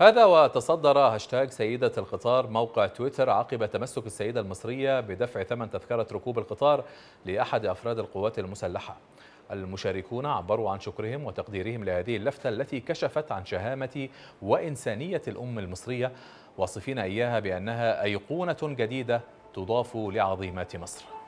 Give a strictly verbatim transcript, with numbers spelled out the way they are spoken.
هذا وتصدر هاشتاج سيدة القطار موقع تويتر عقب تمسك السيدة المصرية بدفع ثمن تذكرة ركوب القطار لأحد أفراد القوات المسلحة. المشاركون عبروا عن شكرهم وتقديرهم لهذه اللفتة التي كشفت عن شهامة وإنسانية الأم المصرية، واصفين إياها بأنها أيقونة جديدة تضاف لعظيمات مصر.